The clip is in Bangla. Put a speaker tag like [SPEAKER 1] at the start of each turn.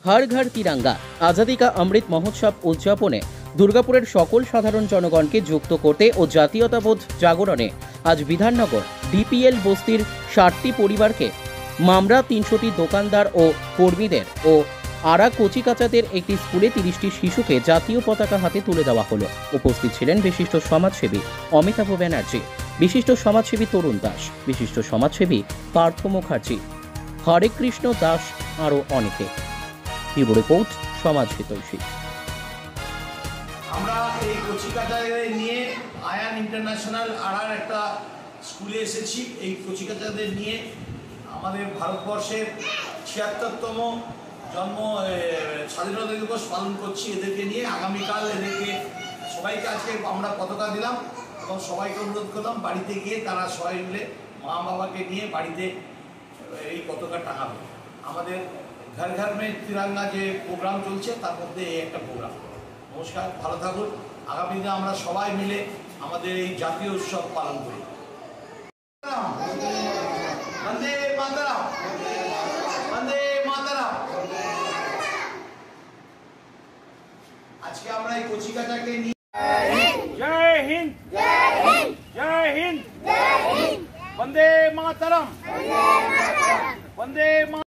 [SPEAKER 1] हर घर तिरंगा आजादी का अमृत महोत्सव उद्यापने दुर्गापुरेर सकल साधारण जनगणके जुक्त करते और जातीयताबोध जागरणे आज विधाननगर डिपिएल बस्तिर 60टी परिवारके मामरा 300टी दोकानदार और कर्मीदेर और आरा कचिकाचाদের একটি স্কুলে 30টি শিশুকে জাতীয় পতাকা হাতে তুলে দেওয়া হলো। উপস্থিত ছিলেন বিশিষ্ট সমাজসেবী অমিতাভ ব্যানার্জি, বিশিষ্ট সমাজসেবী তরুণ দাস, বিশিষ্ট সমাজসেবী পার্থ মুখার্জি, হরে কৃষ্ণ দাস আরও অনেকে। ব্যুরো রিপোর্ট সমাজ হিতৈষী।
[SPEAKER 2] আমরা এই কচিকাচাদের নিয়ে আয়ান ইন্টারন্যাশনাল আড়ার একটা স্কুলে এসেছি। এই কচিকাচাদের নিয়ে আমাদের ভারতবর্ষের ৭৬তম জন্ম স্বাধীনতা দিবস পালন করছি। এদেরকে নিয়ে আগামীকাল এদেরকে সবাইকে আজকে আমরা পতাকা দিলাম এবং সবাইকে অনুরোধ করলাম বাড়িতে গিয়ে তারা সবাই মিলে মা বাবাকে নিয়ে বাড়িতে এই পতাকা টাঙাবে। আমাদের ঘর ঘর মে তিরঙ্গা যে প্রোগ্রাম চলছে তার মধ্যে এই একটা প্রোগ্রাম। নমস্কার, ভালো থাকুন। আগামী দিনে আমরা সবাই মিলে আমাদের এই জাতীয় উৎসব পালন করি। বন্দে মাতরম, বন্দে মাতরম। আজকে আমরা এই কচিকাচাকে নিয়ে
[SPEAKER 3] জয় হিন্দ, জয় হিন্দ, জয় হিন্দ, জয় হিন্দ, বন্দে মাতরম, বন্দে